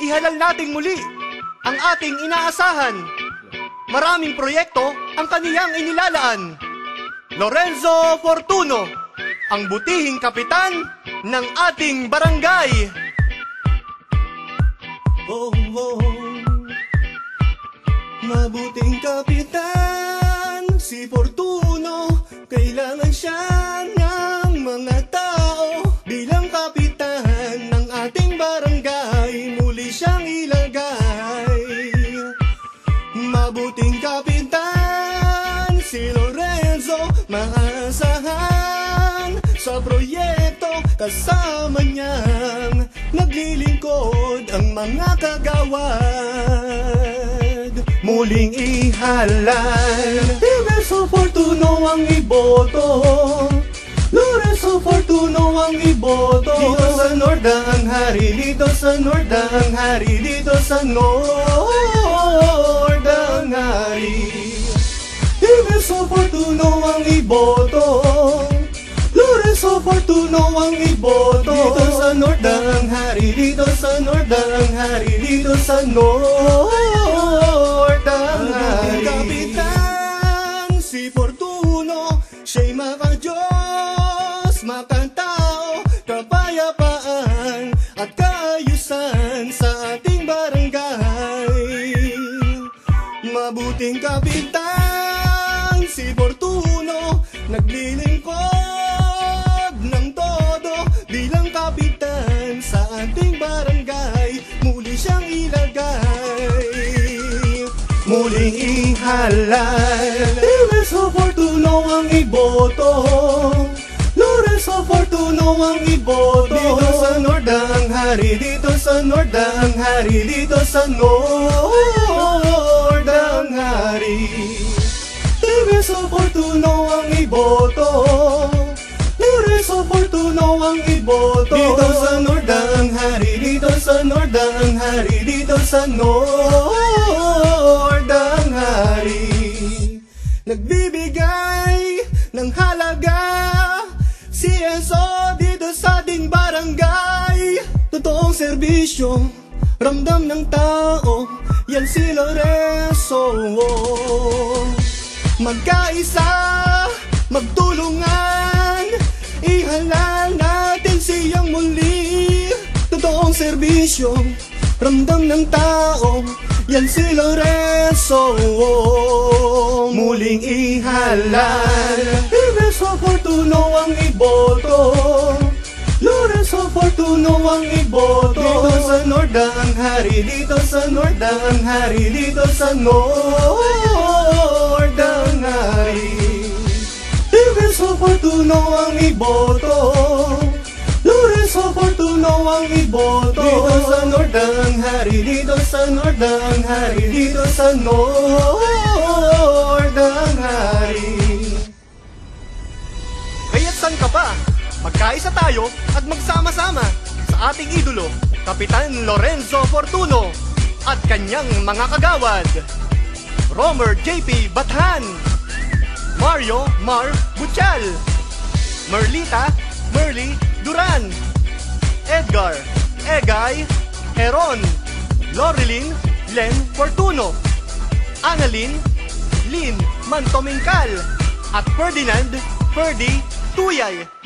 ihalal nating muli ang ating inaasahan. Maraming proyekto ang kaniyang inilalaan. Lorenzo Fortuno, ang butihing kapitan ng ating barangay. Oh, oh, mabuting kapitan si Fortuno. Kailangan siya ng mga tao. Bilang kapitan ng ating barangay, muli siyang ilagay. Mabuting kapitan si Lorenzo, maasahan sa proyekto. Kasama niyang naglilingkod ang mga kagawad. Muling ihalal, Lorenzo Fortuno ang iboto. Lorenzo Fortuno ang iboto. Dito sa Norda ang hari, dito sa Norda ang hari, dito sa Norda ang hari. Lorenzo Fortuno ang iboto. Lorenzo Fortuno ang iboto. Dito sa Norda ang hari, dito sa Norda ang hari, dito sa Norda ang hari. Kapitan si Fortuno, siya'y maka-Diyos, makatao, kapayapaan at kaayusan sa ating barangay. Mabuting kapitan si Fortuno, naglilingkod ng todo. Bilang kapitan sa ating barangay, muli siyang ilagay. Muling ihalal, Lorenzo Fortuno ang iboto. Lorenzo Fortuno ang iboto. Dito sa Norda ang hari, dito sa Norda ang hari, dito sa Norda ang hari. Lorenzo Fortuno ang iboto. Lorenzo Fortuno ang iboto. Dito sa Norda ang hari, dito sa Norda ang hari, dito sa Norda ang hari. Nagbibigay ng halaga si Enzo dito sa ating barangay. Totoong serbisyo, ramdam ng tao, yan si Lorenzo. Magkaisa, magtulungan, ihalal natin siyang muli. Totoong serbisyo, ramdam ng tao, yan si Lorenzo. Muling ihalal, Lorenzo Fortuno ang iboto. Lorenzo Fortuno ang iboto. Dito sa Norda ang hari, dito sa Norda ang hari, dito sa Norda ang hari. Lorenzo Fortuno ang iboto. Lorenzo Fortuno ang iboto. Dito sa Norda ang hari, dito sa Norda ang hari, dito sa Norda ang hari. Kaya't saan ka pa? Magkaisa tayo at magsama-sama sa ating idolo, Kapitan Lorenzo Fortuno at kanyang mga kagawad. Romer JP Bathan, Mario Mar Butchal, Merlita Merly Duran, Edgar Egay Heron, Lorilyn Len Fortuno, Annalyn Lynn Mantomingkal at Ferdinand Ferdy Tuyay.